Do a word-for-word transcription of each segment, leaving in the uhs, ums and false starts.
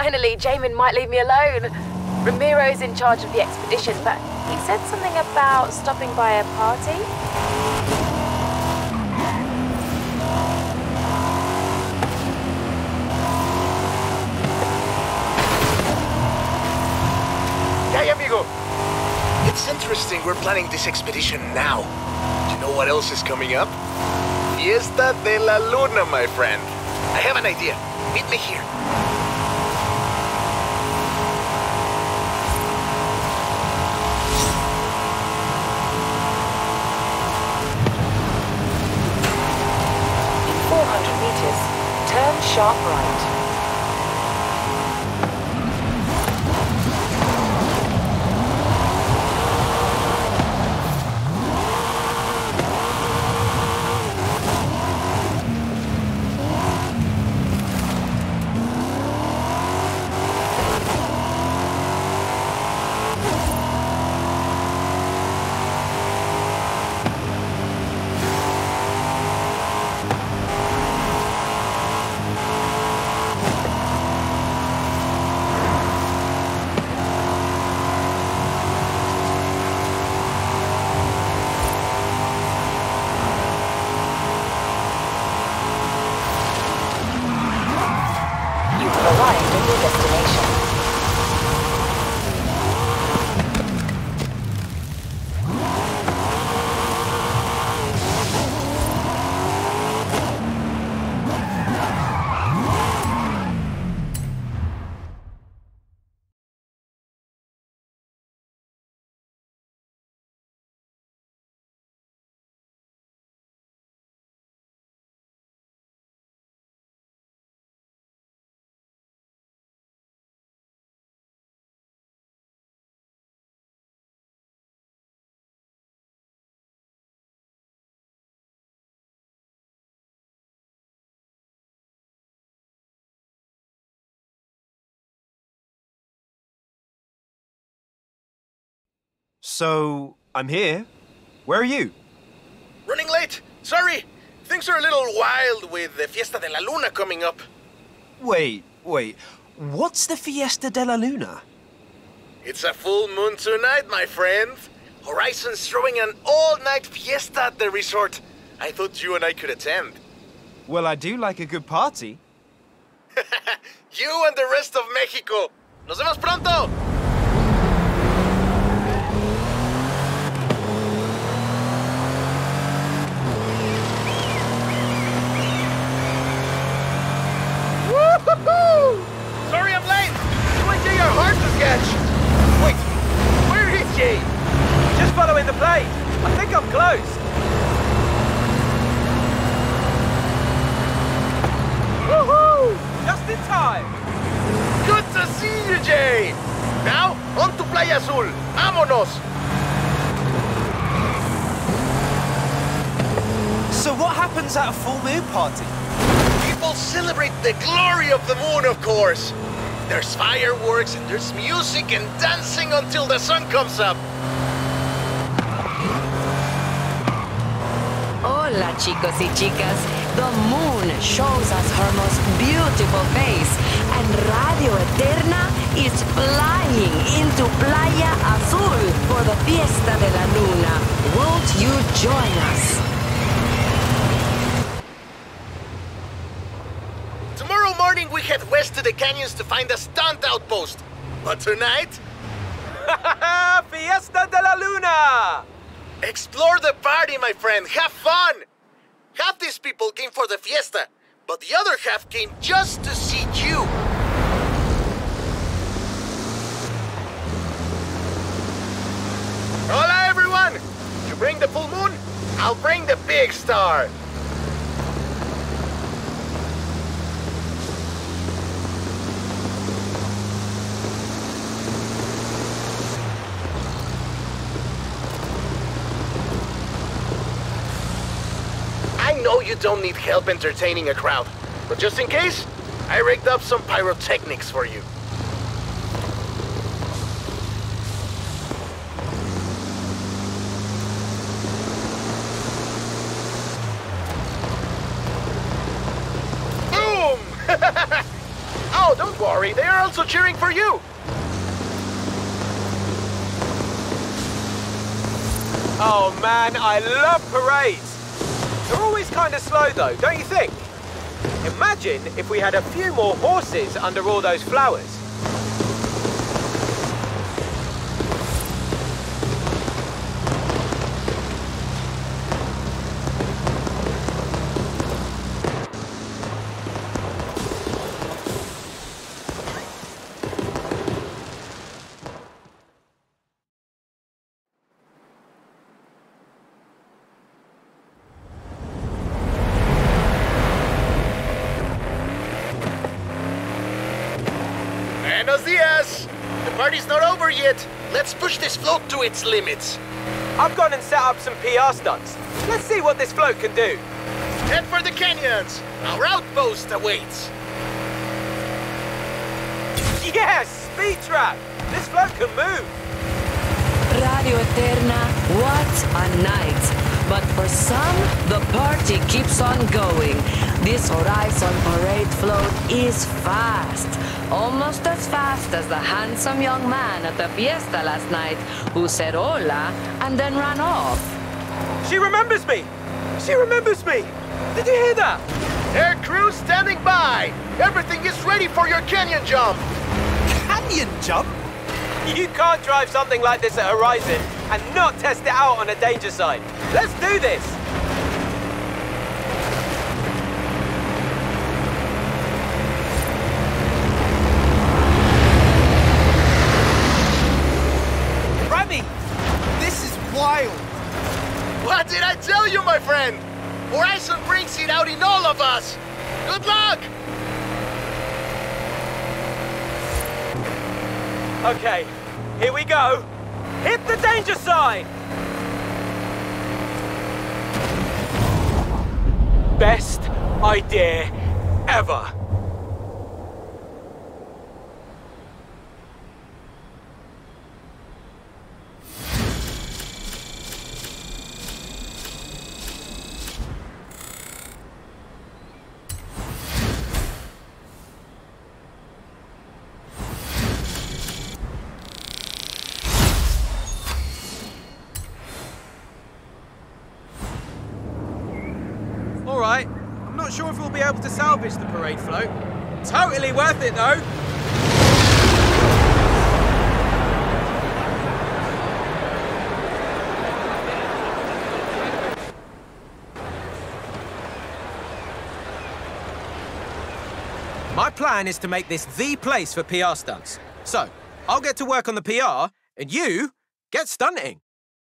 Finally, Jamin might leave me alone. Ramiro's in charge of the expedition, but he said something about stopping by a party. Hey, amigo! It's interesting we're planning this expedition now. Do you know what else is coming up? Fiesta de la Luna, my friend. I have an idea. Meet me here. four hundred meters. Turn sharp right. Arrived at your destination. So, I'm here. Where are you? Running late. Sorry. Things are a little wild with the Fiesta de la Luna coming up. Wait, wait. What's the Fiesta de la Luna? It's a full moon tonight, my friend. Horizon's throwing an all-night fiesta at the resort. I thought you and I could attend. Well, I do like a good party. You and the rest of Mexico. Nos vemos pronto! Sorry I'm late! You want to get your horse to sketch? Wait, where is he? Just following the plane. I think I'm close. Woohoo! Just in time. Good to see you, Jay! Now, on to Playa Azul. Vámonos! So what happens at a full moon party? People celebrate the glory of the moon, of course. There's fireworks and there's music and dancing until the sun comes up. Hola, chicos y chicas. The moon shows us her most beautiful face, and Radio Eterna is flying into Playa Azul for the Fiesta de la Luna. Won't you join us? Tomorrow morning we head west to the canyons to find a stunt outpost. But tonight, Fiesta de la Luna! explore the party, my friend. Have fun! Half these people came for the fiesta, but the other half came just to see you. Hola, everyone! You bring the full moon, I'll bring the big star. I know you don't need help entertaining a crowd, but just in case, I rigged up some pyrotechnics for you. Boom! Oh, don't worry. They are also cheering for you. Oh man, I love parades. They're always kind of slow though, don't you think? Imagine if we had a few more horses under all those flowers. Buenos dias! The party's not over yet. Let's push this float to its limits. I've gone and set up some P R stunts. Let's see what this float can do. Head for the canyons. Our outpost awaits. Yes! Speed trap! This float can move! Radio Eterna, what a night. But for some, the party keeps on going. This Horizon parade float is fast. Almost as fast as the handsome young man at the fiesta last night who said hola and then ran off. She remembers me! She remembers me! Did you hear that? Air crew standing by. Everything is ready for your canyon jump. Canyon jump? You can't drive something like this at Horizon and not test it out on a danger sign. Let's do this! Rami! This is wild! What did I tell you, my friend? Horizon brings it out in all of us. Good luck! Okay, here we go. Hit the danger sign! Best idea ever. All right, I'm not sure if we'll be able to salvage the parade float. Totally worth it, though. My plan is to make this the place for P R stunts. So, I'll get to work on the P R, and you get stunting.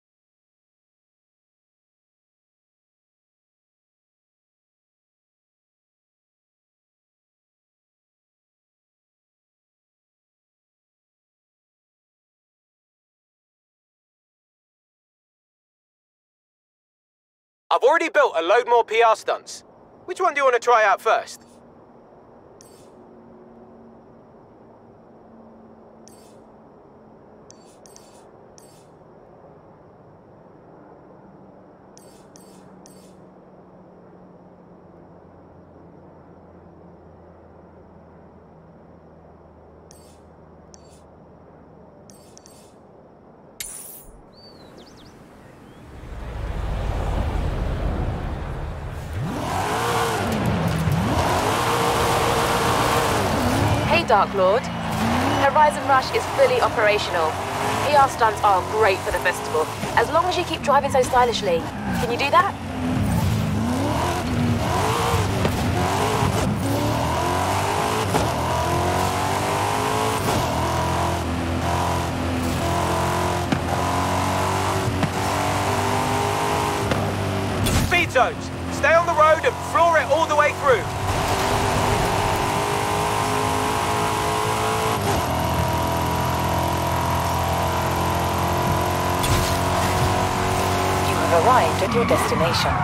I've already built a load more P R stunts. Which one do you want to try out first? Dark Lord. Horizon Rush is fully operational. P R stunts are great for the festival, as long as you keep driving so stylishly. Can you do that? Speed zones! Stay on the road and floor it all the way through. Arrived at your destination.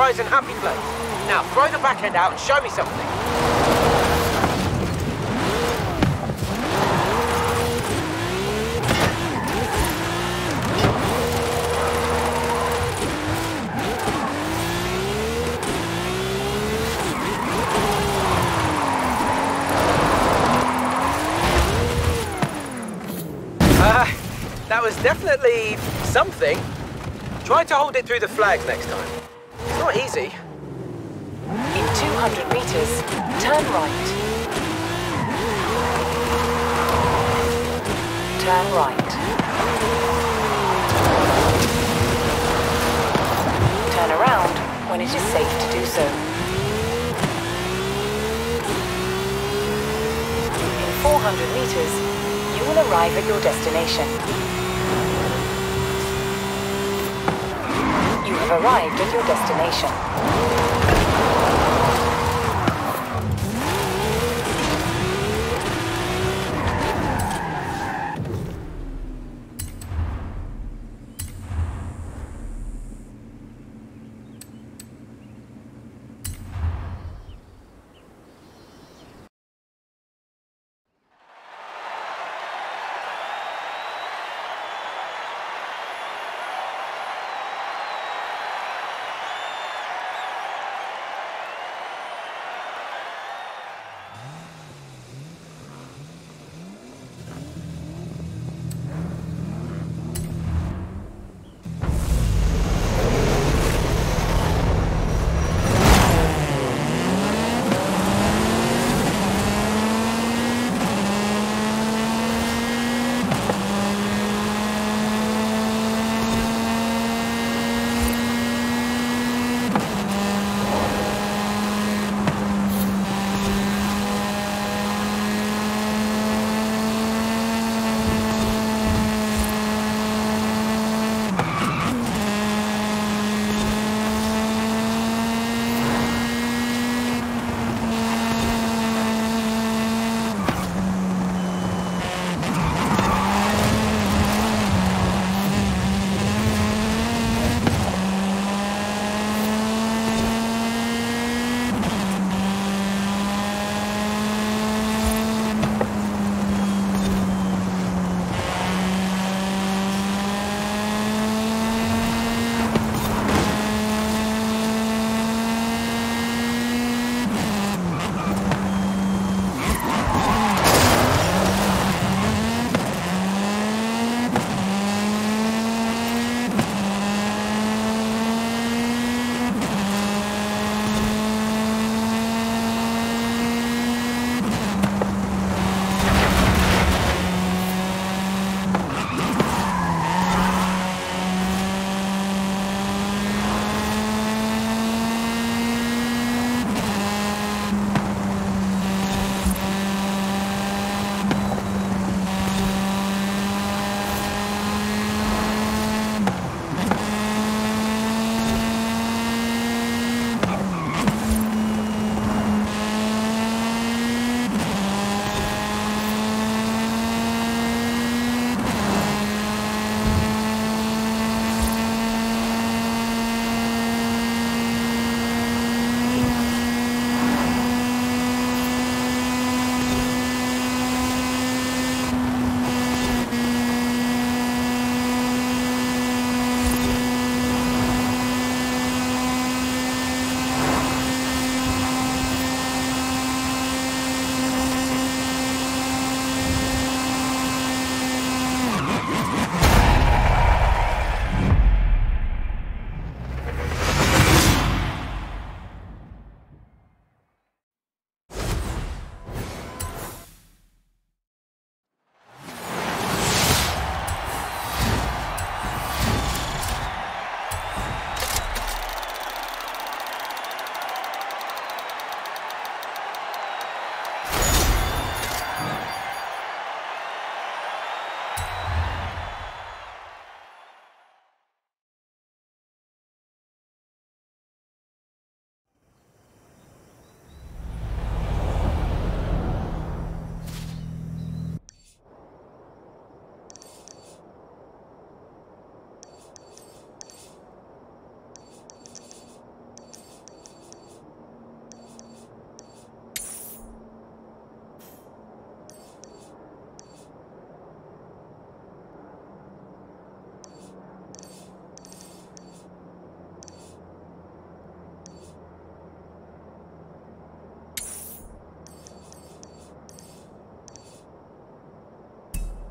Horizon Happy Place. Now throw the back end out and show me something. Uh, that was definitely something. Try to hold it through the flags next time. It's not easy. In two hundred meters, turn right. Turn right. Turn around when it is safe to do so. In four hundred meters, you will arrive at your destination. You have arrived at your destination.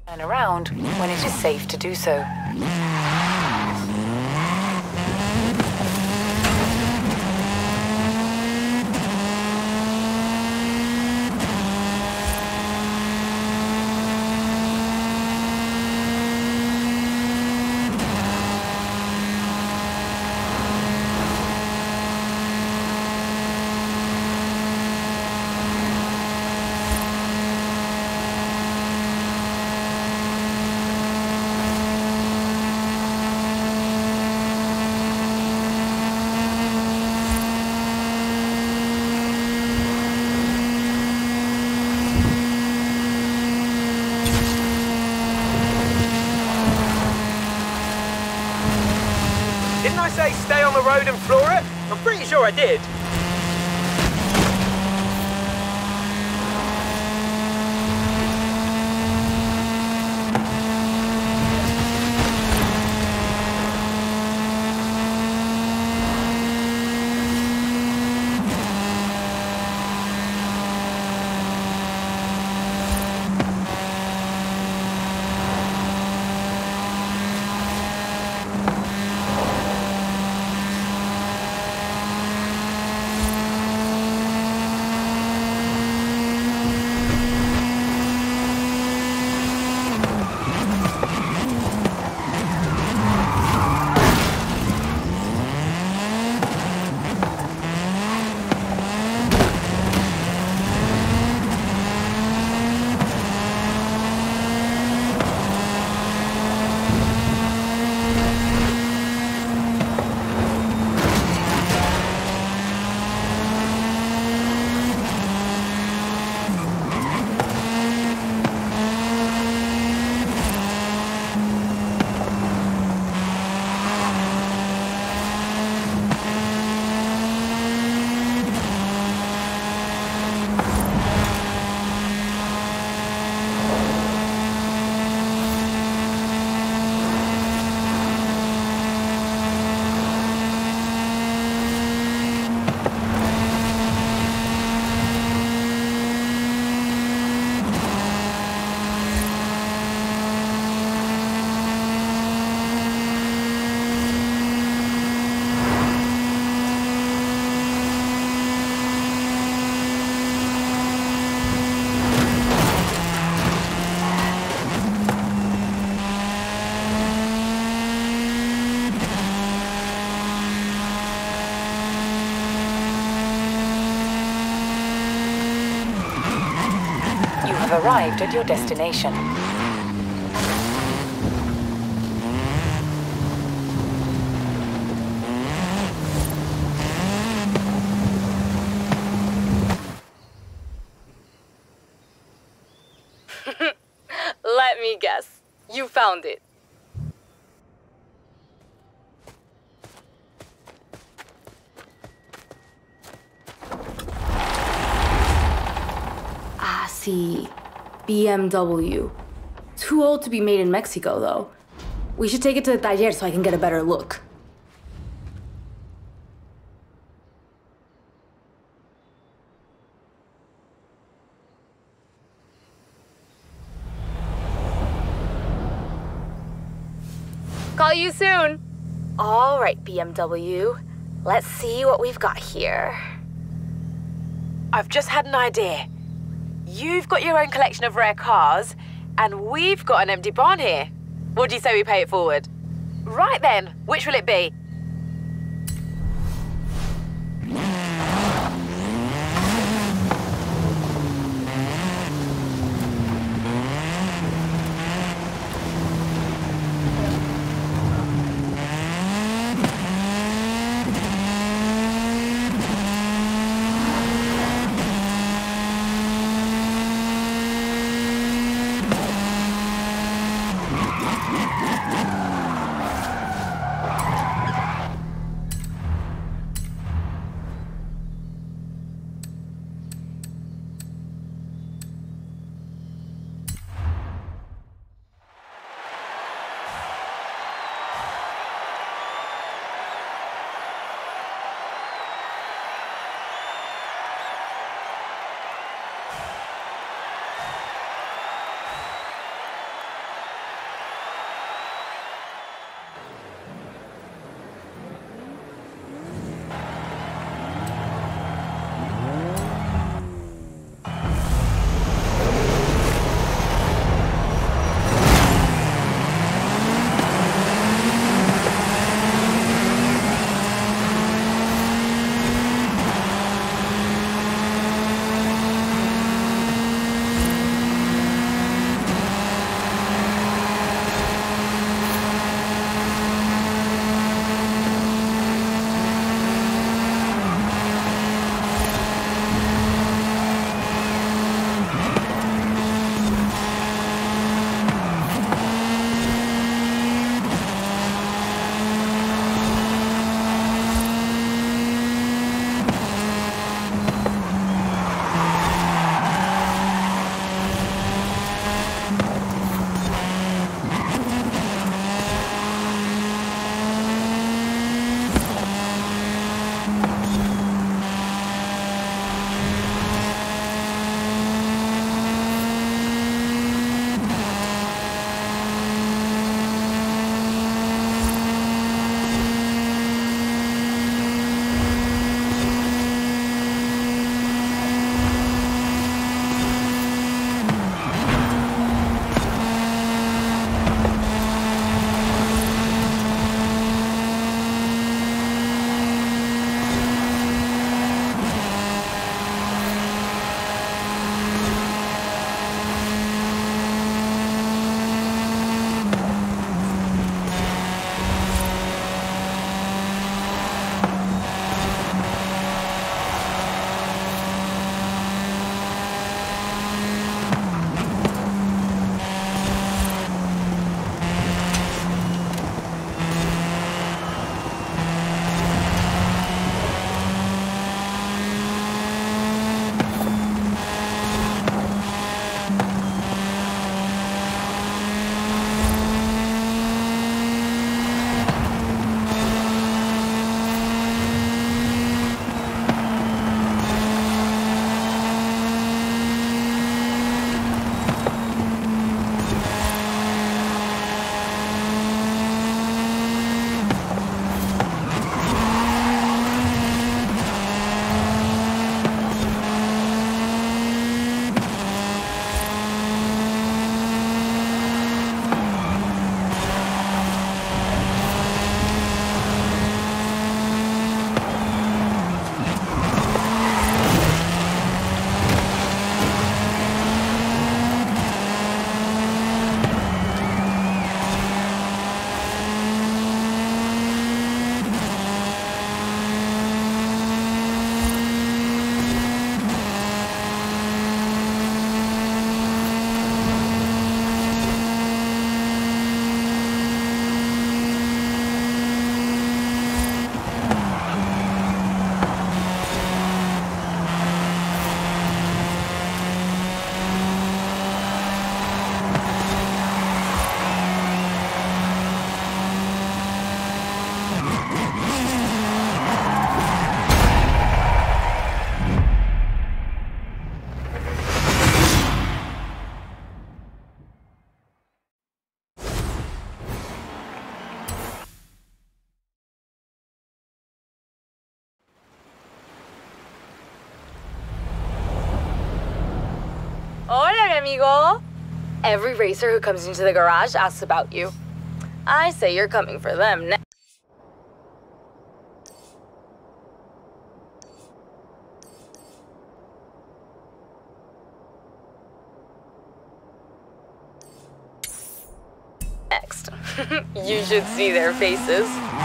Turn around when it is safe to do so. Didn't I say stay on the road and floor it? I'm pretty sure I did. have arrived at your destination. Let me guess. You found it. Ah, see. B M W. Too old to be made in Mexico, though. We should take it to the taller so I can get a better look. Call you soon. All right, B M W. Let's see what we've got here. I've just had an idea. You've got your own collection of rare cars, and we've got an empty barn here. What do you say we pay it forward? Right then, which will it be? amigo. Every racer who comes into the garage asks about you. I say you're coming for them next. Next. You should see their faces.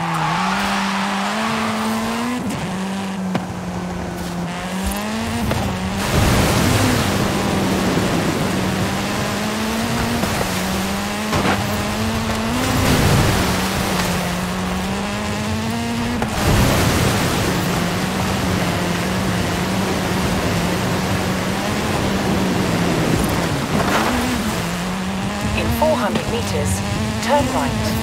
four hundred meters, turn right.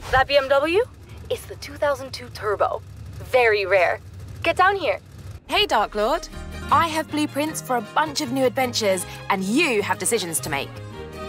That B M W? It's the two thousand two Turbo. Very rare. Get down here. Hey, Dark Lord. I have blueprints for a bunch of new adventures, and you have decisions to make.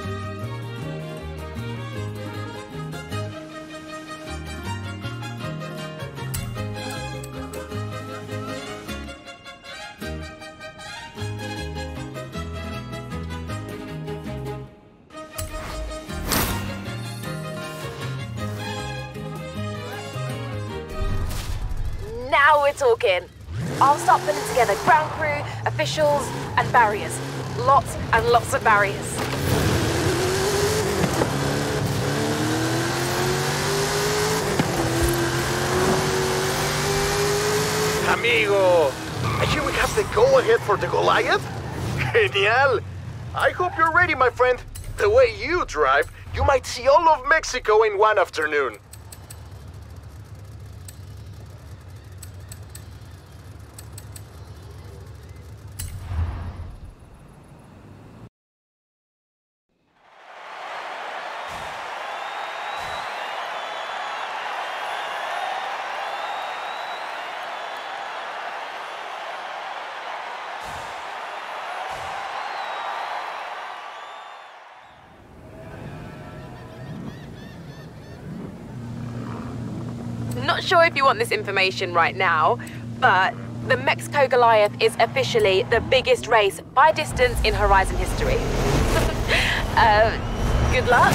Now we're talking. I'll start putting together ground crew, officials, and barriers. Lots and lots of barriers. Amigo, I hear we have the go-ahead for the Goliath? Genial! I hope you're ready, my friend. The way you drive, you might see all of Mexico in one afternoon. Not sure if you want this information right now, but the Mexico Goliath is officially the biggest race by distance in Horizon history. uh, good luck.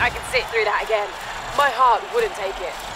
I could sit through that again. My heart wouldn't take it.